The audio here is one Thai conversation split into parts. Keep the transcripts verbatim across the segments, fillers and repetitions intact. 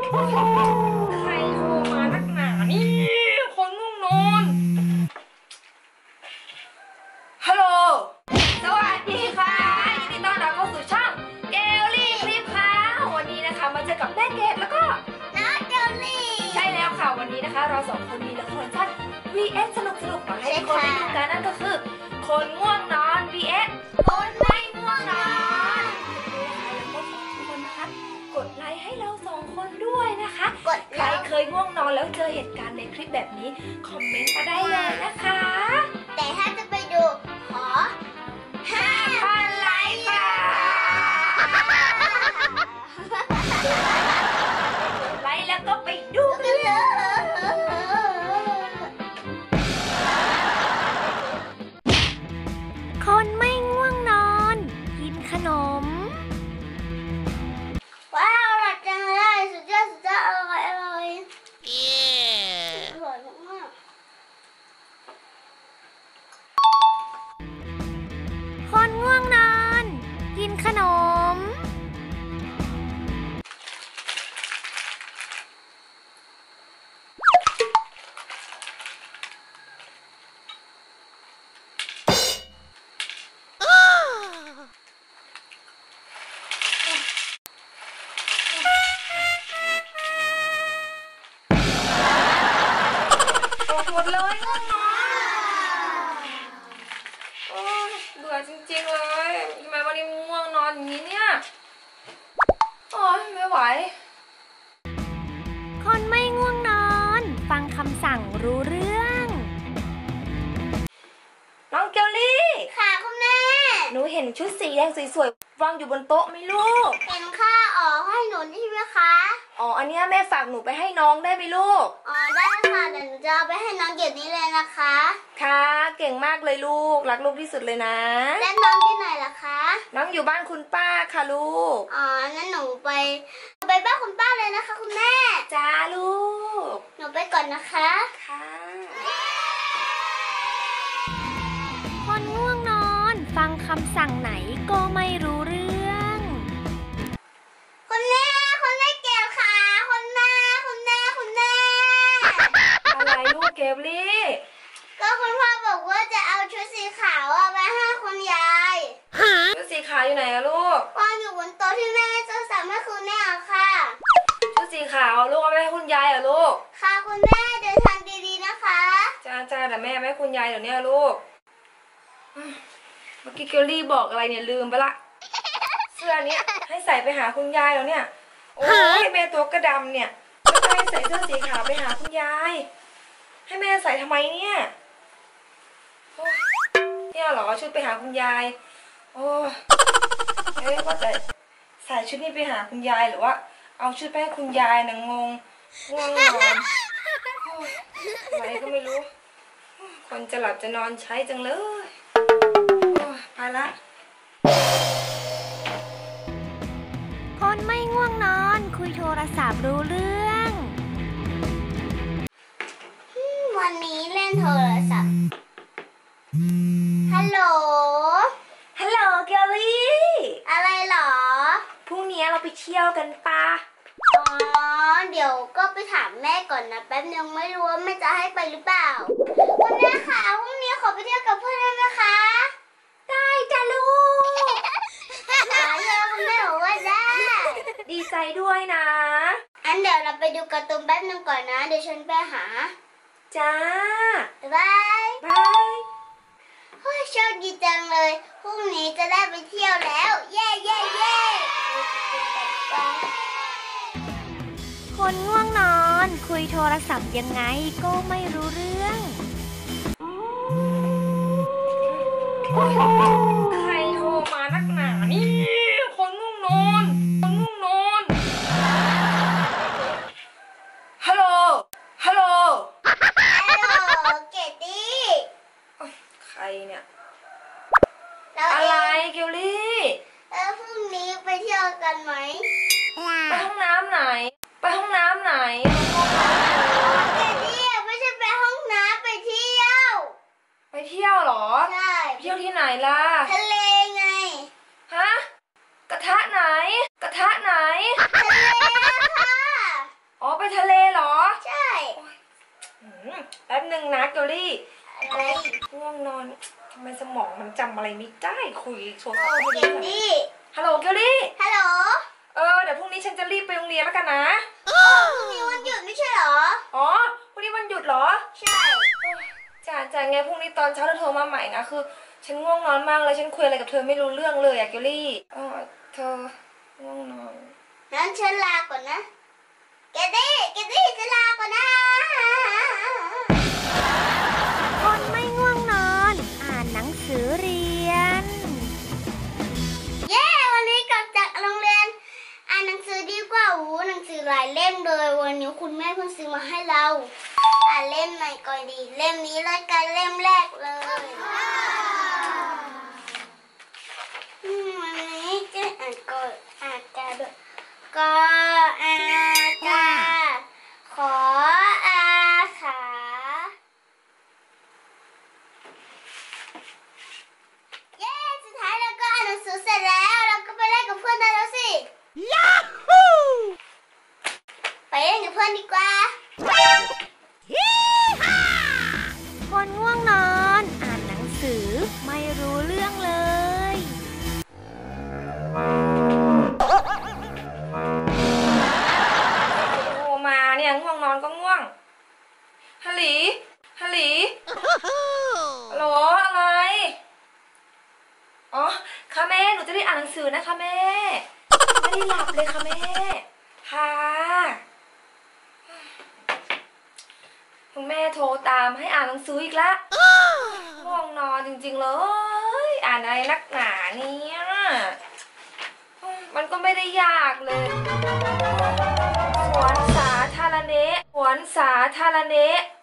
ใครโทรมานักหนานี่คนง่วงนอนฮัลโหลสวัสดีค่ะยินดีต้อนรับเข้าสู่ช่องเกลลี่คลิปค่ะวันนี้นะคะมาเจอกับแม่เกดแล้วก็น้องเกลลี่ใช่แล้วค่ะวันนี้นะคะเราสองคนมีละครสั้น วี เอส สนุกสนุกมาให้ทุกคนได้ดูกันนั่นก็คือคนง่วงนอน วี เอส คนไม่ง่วงนอนแล้วก็ขอทุกคนนะคะกดไลค์ให้เราสองคนด้วยนะคะกดใครเคยง่วงนอนแล้วเจอเหตุการณ์ในคลิปแบบนี้คอมเมนต์มาได้เลยนะคะแต่ถ้าจะไปดูขอห้าพันไลค์ค่ะไลค์แล้วก็ไปดูกันเลยคนไม่ง่วงนอนกินขนมว้าวอร่อยจังเลยสุดยอดสุดยอดอร่อยอร่อยอร่อยมากคนง่วงนอนกินขนมหมดเลยง่วงนอนโอ้ยเบื่อจริงๆเลยทำไมวันนี้ง่วงนอนอย่างนี้เนี่ยโอ้ยไม่ไหวคนไม่ง่วงนอนฟังคำสั่งรู้เรื่องน้องเกลลี่ค่ะคุณแม่หนูเห็นชุดสีแดงสวยๆวางอยู่บนโต๊ะไหมลูกเห็นค่ะอ๋อให้หนูใช่ไหมคะอ๋ออันนี้แม่ฝากหนูไปให้น้องได้ไหมลูกอ๋อได้ค่ะเดี๋ยวหนูจะเอาไปให้น้องเดี๋ยวนี้เลยนะคะค่ะเก่งมากเลยลูกรักลูกที่สุดเลยนะแล้วน้องที่ไหนล่ะคะน้องอยู่บ้านคุณป้าค่ะลูกอ๋องั้นหนูไปไปบ้านคุณป้าเลยนะคะคุณแม่จ้าลูกหนูไปก่อนนะคะค่ะคนง่วงนอนฟังคำสั่งไหนก็ไม่รู้เรื่องคุณแม่คุณแม่เกลค่ะคุณแม่คุณแม่คุณแม่อะไรลูกเกลลี่ก็คุณพ่อบอกว่าจะเอาชุดสีขาวเอาไปให้คุณยายชุดสีขาวอยู่ไหนอะลูกวางอยู่บนโต๊ะที่แม่จะสั่งให้คุณแม่เอาค่ะชุดสีขาวลูกเอาไปให้คุณยายเหรอลูกค่ะคุณแม่เดินทางดีๆนะคะจ้าจ้าแต่แม่ไม่ให้คุณยายเดี๋ยวนี้ลูกเมื่อกี้เกลลี่บอกอะไรเนี่ยลืมไปละเสื้อเนี้ยให้ใส่ไปหาคุณยายแล้วเนี่ยโอ้ยแม่ตัวกระดำเนี่ยไม่ให้ใส่เสื้อสีขาวไปหาคุณยายให้แม่ใส่ทำไมเนี่ยเนี่ยเหรอชุดไปหาคุณยายโอ้เอ๊ะว่าแต่ใส่ชุดนี้ไปหาคุณยายหรือว่าเอาชุดไปให้คุณยายนะงงง่วงนอนอะไรก็ไม่รู้คนจะหลับจะนอนใช้จังเลยไปละคนไม่ง่วงนอนคุยโทรศัพท์รู้เรื่องวันนี้เล่นโทรศัพท์ฮัลโหลฮัลโหลเกลลี่อะไรหรอพรุ่งนี้เราไปเที่ยวกันปะอ๋อเดี๋ยวก็ไปถามแม่ก่อนนะแป๊บนึงไม่รู้ว่าแม่จะให้ไปหรือเปล่าคุณแม่คะพรุ่งนี้ขอไปเที่ยวกับเพื่อนได้ไหมคะได้จ้ะลูกได้เลยคุณแม่บอกว่าได้ดีใจด้วยนะอันเดี๋ยวเราไปดูการ์ตูนแป๊บนึงก่อนนะเดี๋ยวฉันไปหาจ้าบายบายโอ้ยโชคดีจังเลยพรุ่งนี้จะได้ไปเที่ยวแล้วเย้เย้เย้คนง่วงนอนคุยโทรศัพท์ยังไงก็ไม่รู้เรื่องใครโทรมานักหนานี่คนง่วงนอนคนง่วงนอนฮัลโหลฮัลโหลฮัลโหลเกดดี้ใครเนี่ยอะไรเกลลี่เออพรุ่งนี้ไปเที่ยวกันไหมไปห้องน้ำไหนไปห้องน้ำไหนเกดดี้ไม่ใช่ไปห้องน้ำไปเที่ยวไปเที่ยวเหรอใช่เที่ยวที่ไหนล่ะทะเลไงฮะกระทะไหนกระทะไหนทะเลค่ะจำอะไรไม่ได้คุยโทรศัพโอ้ท์เกดดี้ฮัลโหลเกลลี่ฮัลโหลเออเดี๋ยวพรุ่งนี้ฉันจะรีบไปโรงเรียนแล้วกันนะพรุ่งนี้วันหยุดไม่ใช่เหรออ๋อพรุ่งนี้วันหยุดเหรอใช่จ้าจ้าไงพรุ่งนี้ตอนเช้าเธอโทรมาใหม่นะคือฉันง่วงนอนมากเลยฉันคุยอะไรกับเธอไม่รู้เรื่องเลยอะเกลลี่เออเธอง่วงนอนงั้นฉันลาก่อนนะ เกดดี้ เกดดี้ฉันลาก่อนนะคนไม่ง่วงนอน อ่านหนังสือเรียนเย้ วันนี้กลับจากโรงเรียน อ่านหนังสือดีกว่าโอ้หนังสือหลายเล่มเลย วันนี้คุณแม่เพิ่งซื้อมาให้เรา อ่านเล่มไหนก่อนดี เล่มนี้เลยกันเล่มแรกเลยอืมวันนี้จะอ่านก่อนอ่านกาด้วยกออากาขออาขาเย้สุดท้ายเราก็อ่านหนังสือเสร็จแล้ว เราก็ไปเล่นกับเพื่อนได้แล้วสิ ไปเล่นกับเพื่อนดีกว่าคนง่วงนอน อ่านหนังสือไม่รู้เรื่องเลยโทรมาเนี่ยง่วงนอนก็ง่วงฮัลโหลฮัลโหลฮัลโหลอะไรอ๋อค่ะแม่หนูจะได้อ่านหนังสือนะคะแม่ไม่ได้หลับเลยค่ะแม่ค่ะคุณแม่โทรตามให้อ่านหนังสืออีกละง่วงนอนจริงๆเลยอ่านอะไรนักหนาเนี่ยมันก็ไม่ได้ยากเลยสวนสาธารณะสวนสาธารณะ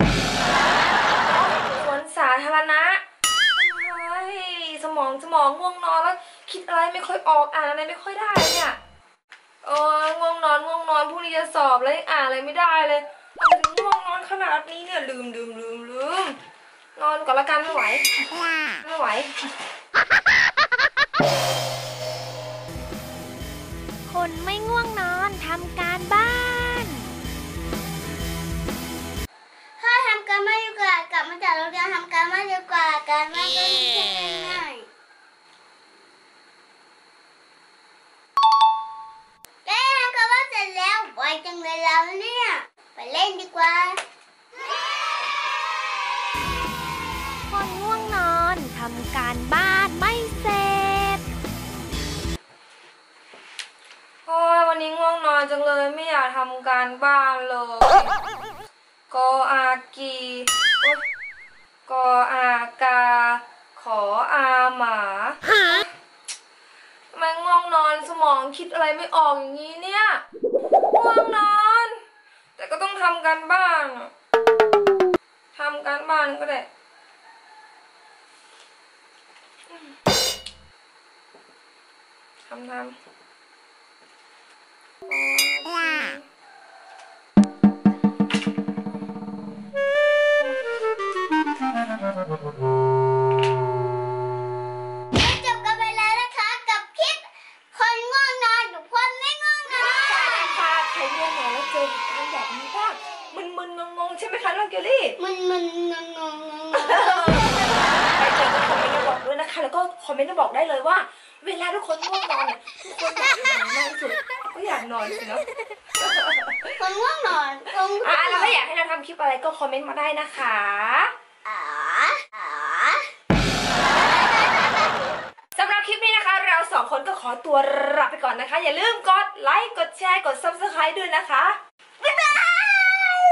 สวนสาธารณะเฮ้ยสมองสมองง่วงนอนแล้วคิดอะไรไม่ค่อยออกอ่านอะไรไม่ค่อยได้เนี่ยเออง่วงนอนง่วงนอนพรุ่งนี้จะสอบแล้วอ่านอะไรไม่ได้เลยทำไมถึงง่วงนอนขนาดนี้เนี่ยลืมลืมลืมลืมนอนก่อนละกันไม่ไหวไม่ไหวคนไม่ง่วงนอนทำการบ้านถ้าทำการบ้านดีกว่ากลับมาจากโรงเรียนทำการบ้านดีกว่าการบ้านก็ไม่ใช่ง่ายๆเย้ทำการบ้านเสร็จแล้วไวจังเลยเราเนี่ยไปเล่นดีกว่าคนง่วงนอนทำการบ้านไม่เสร็จโอ้ยวันนี้ง่วงนอนจังเลยไม่อยากทำการบ้านเลยกออากีโอ๊ยกออากาขออาหมาทำไมง่วงนอนสมองคิดอะไรไม่ออกอย่างนี้เนี่ยง่วงนอน แต่ก็ต้องทำการบ้านอะทำการบ้านก็ได้ทำทำก็จบกันไปแล้วนะคะกับคลิปคนง่วงนอนหรือคนไม่ง่วงนอนใช่ค่ะใครง่วงนอนแล้วเจอเหตุการณ์แบบนี้บ้างมึนๆงงๆใช่ไหมคะน้องเกลลี่มันมันงงงงงใครเจอก็คอมเมนต์มาบอกด้วยนะคะแล้วก็คอมเมนต์มาบอกได้เลยว่าเวลาทุกคนง่วงนอนเนี่ยทุกคนอยากนอนมากที่สุดก็อยากนอนสิเนาะคนง่วงนอนคนอ่ะแล้วถ้าอยากให้เราทำคลิปอะไรก็คอมเมนต์มาได้นะคะอ๋ออ๋อสำหรับคลิปนี้นะคะเราสองคนก็ขอตัวลาไปก่อนนะคะอย่าลืมกดไลค์กดแชร์กด ซับสไครบ์ ด้วยนะคะบ๊ายบาย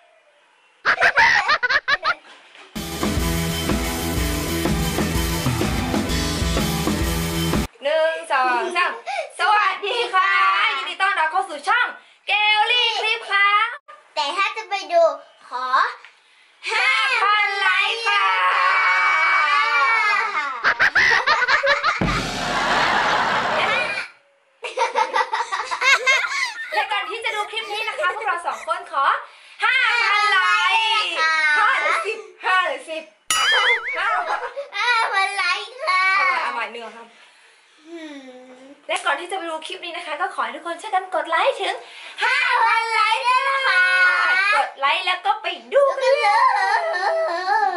หนึ่งสองสามสวัสดีค่ะยินดีต้อนรับเข้าสู่ช่องเกลลี่คลิปค่ะแต่ถ้าจะไปดูขอห้าพันไลค์ค่ะและก่อนที่จะดูคลิปนี้นะคะพวกเราสองคนขอห้าพันไลค์ห้าหรือสิบห้าหรือสิบห้าห้าพันไลค์ค่ะเอาใหม่เอาใหม่หนึ่งครับอืมและก่อนที่จะไปดูคลิปนี้นะคะ ก็ขอให้ทุกคนช่วยกันกดไลค์ถึงห้าพันไลค์ด้วยนะคะกดไลค์แล้วก็ไปดูกันเลยเลย